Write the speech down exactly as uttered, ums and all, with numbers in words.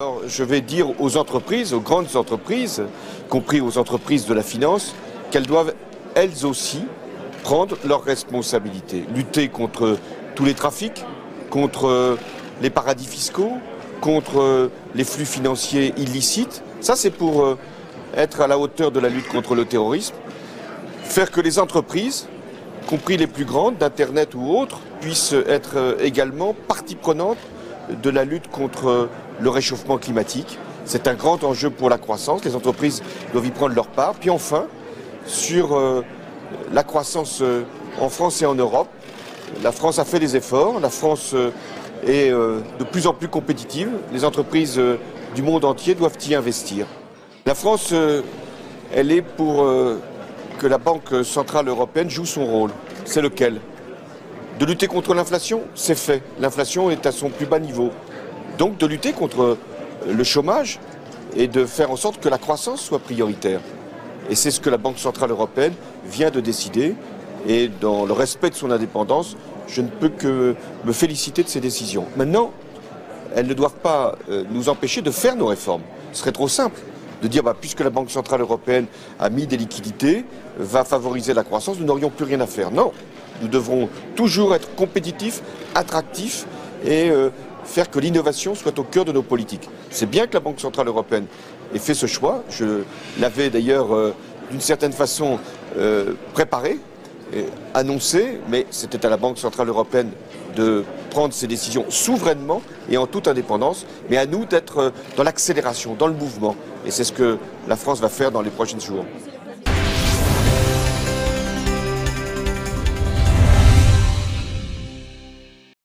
Alors, je vais dire aux entreprises, aux grandes entreprises, compris aux entreprises de la finance, qu'elles doivent elles aussi prendre leurs responsabilités, lutter contre tous les trafics, contre les paradis fiscaux, contre les flux financiers illicites. Ça, c'est pour être à la hauteur de la lutte contre le terrorisme, faire que les entreprises, compris les plus grandes, d'Internet ou autres, puissent être également partie prenante de la lutte contre le réchauffement climatique. C'est un grand enjeu pour la croissance. Les entreprises doivent y prendre leur part. Puis enfin, sur euh, la croissance euh, en France et en Europe, la France a fait des efforts. La France euh, est euh, de plus en plus compétitive. Les entreprises euh, du monde entier doivent y investir. La France, euh, elle est pour euh, que la Banque centrale européenne joue son rôle. C'est lequel ? De lutter contre l'inflation, c'est fait. L'inflation est à son plus bas niveau. Donc de lutter contre le chômage et de faire en sorte que la croissance soit prioritaire. Et c'est ce que la Banque centrale européenne vient de décider. Et dans le respect de son indépendance, je ne peux que me féliciter de ces décisions. Maintenant, elles ne doivent pas nous empêcher de faire nos réformes. Ce serait trop simple de dire, bah, puisque la Banque centrale européenne a mis des liquidités, va favoriser la croissance, nous n'aurions plus rien à faire. Non, nous devrons toujours être compétitifs, attractifs et euh, faire que l'innovation soit au cœur de nos politiques. C'est bien que la Banque centrale européenne ait fait ce choix. Je l'avais d'ailleurs euh, d'une certaine façon euh, préparé, et annoncé, mais c'était à la Banque centrale européenne de prendre ses décisions souverainement et en toute indépendance, mais à nous d'être dans l'accélération, dans le mouvement. Et c'est ce que la France va faire dans les prochains jours.